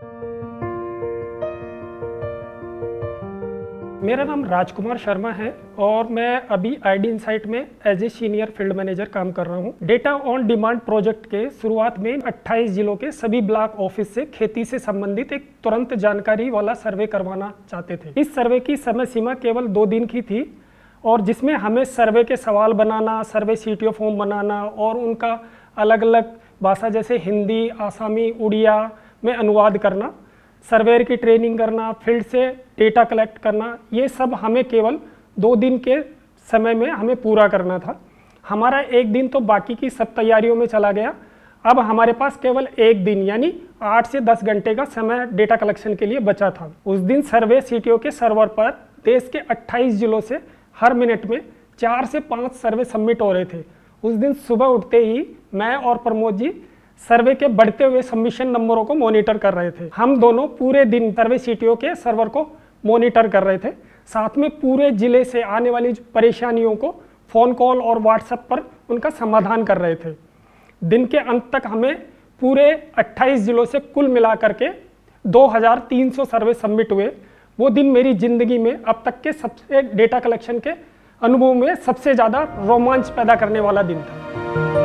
मेरा नाम राजकुमार शर्मा है और मैं अभी आईडी इनसाइट में as a senior field manager काम कर रहा हूँ। डेटा ऑन डिमांड प्रोजेक्ट के शुरुआत में 28 जिलों के सभी ब्लॉक ऑफिस से खेती से संबंधित एक तुरंत जानकारी वाला सर्वे करवाना चाहते थे। इस सर्वे की समय सीमा केवल 2 दिन की थी और जिसमें हमें सर्वे के सवाल बनाना, सर्वे सीटीओ फॉर्म बनाना और उनका अलग अलग भाषा जैसे हिंदी, आसामी, उड़िया में अनुवाद करना, सर्वेयर की ट्रेनिंग करना, फील्ड से डेटा कलेक्ट करना, ये सब हमें केवल 2 दिन के समय में हमें पूरा करना था। हमारा 1 दिन तो बाकी की सब तैयारियों में चला गया। अब हमारे पास केवल 1 दिन यानी 8 से 10 घंटे का समय डेटा कलेक्शन के लिए बचा था। उस दिन सर्वे सीटीओ के सर्वर पर देश के 28 जिलों से हर मिनट में 4 से 5 सर्वे सबमिट हो रहे थे। उस दिन सुबह उठते ही मैं और प्रमोद जी सर्वे के बढ़ते हुए सबमिशन नंबरों को मॉनिटर कर रहे थे। हम दोनों पूरे दिन सर्वे सीटीओ के सर्वर को मॉनिटर कर रहे थे, साथ में पूरे जिले से आने वाली परेशानियों को फ़ोन कॉल और व्हाट्सएप पर उनका समाधान कर रहे थे। दिन के अंत तक हमें पूरे 28 जिलों से कुल मिला करके 2300 सर्वे सबमिट हुए। वो दिन मेरी ज़िंदगी में अब तक के सबसे डेटा कलेक्शन के अनुभव में सबसे ज़्यादा रोमांच पैदा करने वाला दिन था।